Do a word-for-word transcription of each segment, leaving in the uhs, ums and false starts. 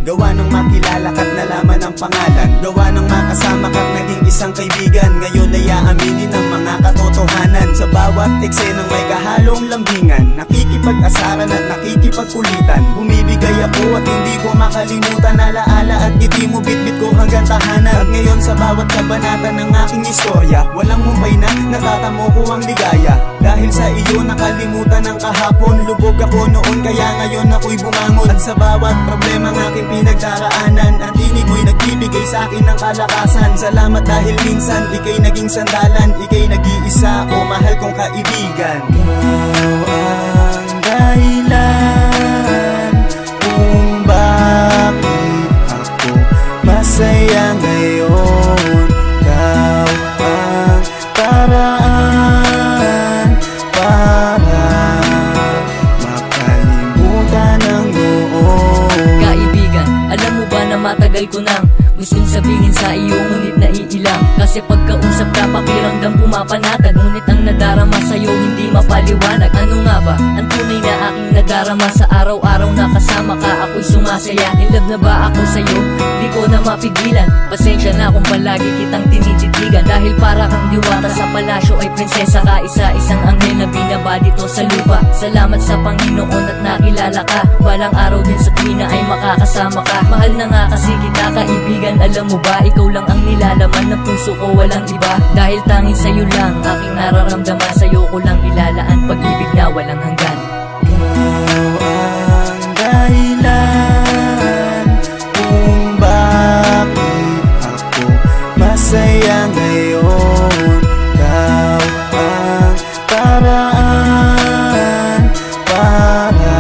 Gawa ng makilala ka't nalaman ang pangalan, gawa ng makasama ka't naging isang kaibigan. Ngayon ay aaminin ang mga katotohanan. Sa bawat eksenang may kahalong lambingan, nakikipag-asaran at nakikipagkulitan. Bumibigay ako at hindi ko makalimutan, alaala at ngiti mo bitbit ko hanggang tahanan. At ngayon sa bawat kabanata ng aking istorya, walang mumbay na natatamo ko ang ligaya. Dahil sa iyo nakalimutan ang kahapon, lubog ako noon kaya ngayon ako'y bumangon. At sa bawat problema ng aking pinagdaraanan, ang tinig mo'y nagbibigay sa akin ng kalakasan. Salamat dahil minsan ika'y naging sandalan, ika'y nag-iisa o mahal kong kaibigan. Ikaw ang dahilan kung bakit ako masaya ngayon. Ikaw ang paraan para makalimutan ang noon. Kaibigan, alam mo ba na matagal ko nang gustong sabihin sa iyo ngunit naiilang. Kasi pagkausap ka pakiramdam pumapanatag, ngunit ang nadarama sa'yo hindi mapaliwanag. Ano nga ba ang tunay na aking nadarama sa araw-araw na kasama ka ako'y sumasaya? In love na ba ako sa'yo? Di ko na mapigilan. Pasensya na kung palagi kitang tinititigan, dahil para kang diwata sa palasyo ay prinsesa ka, isa-isang anghel na binaba dito sa lupa. Salamat sa Panginoon at nakilala ka, balang araw din sa tuwina ay makakasama ka. Mahal na nga kasi kita kaibigan, alam mo ba ikaw lang ang nilalaman ng puso ko, walang iba. Dahil tanging sa'yo lang aking nararamdaman, sa'yo ko lang ilalaan pag-ibig na walang hanggan. Ikaw ang dahilan kung bakit ako masaya ngayon. Ikaw ang paraan para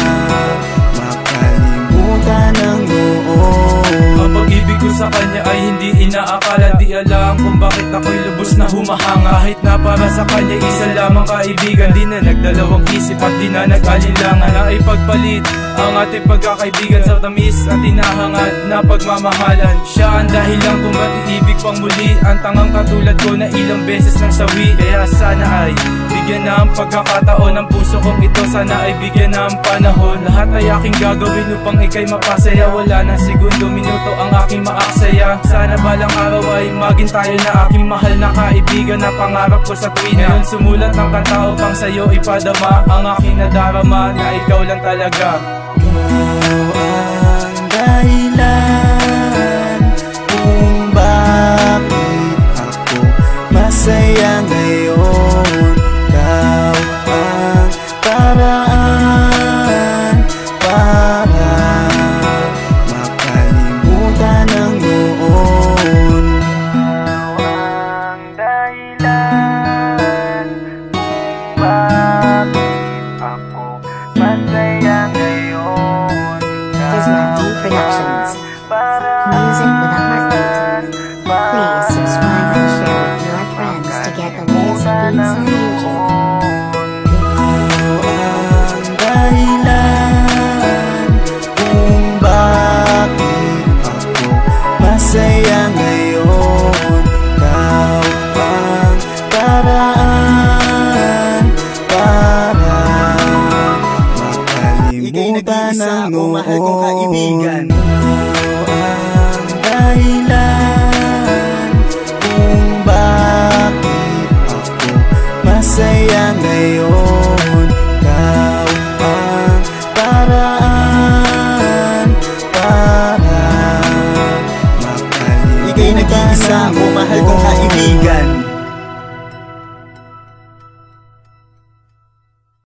makalimutan ang noon. Ang pag-ibig ko sa kanya ay hindi inaakala, di alam kung bakit ako'y lubos na humahanga. Kahit na para sa kanya isa lamang kaibigan, di na nagdalawang isip at di na nag-alilangan na ipagpalit ang ating pagkakaibigan sa tamis at hinahangad na pagmamahalan. Siya ang dahilan kung ba't iibig pang muli ang tangang katulad ko na ilang beses nang sawi. Kaya sana ay bigyan na ang pagkakataon ng puso kong ito, sana ay bigyan na ang panahon. Lahat ay aking gagawin upang ika'y mapasaya, wala na segundo, minuto ang aking maaksaya. Sana balang araw ay maging tayo na aking mahal na kaibigan na pangarap ko sa tuwina. Ngayon sumulat ng kanta upang sa'yo ipadama ang aking nadarama na ikaw lang talaga. Ikaw ang dahilan kung bakit ako masaya ngayon. Ikaw ang paraan para makalimutan ang noon. Ikaw ang dahilan kung bakit ako masaya ngayon. Dismantle Productions. Music with a heartbeat. Please subscribe and share with your friends to get the latest beats on YouTube. Ikaw ang dahilan kung bakit ako masaya ngayon. Ikaw ang paraan para makalimutan ang noon. Mahal kong kaibigan. Ikaw ang dahilan kung bakit ako masaya ngayon. Ikaw ang paraan para makalimutan. Ika'y nag-iisa o mahal kong kaibigan.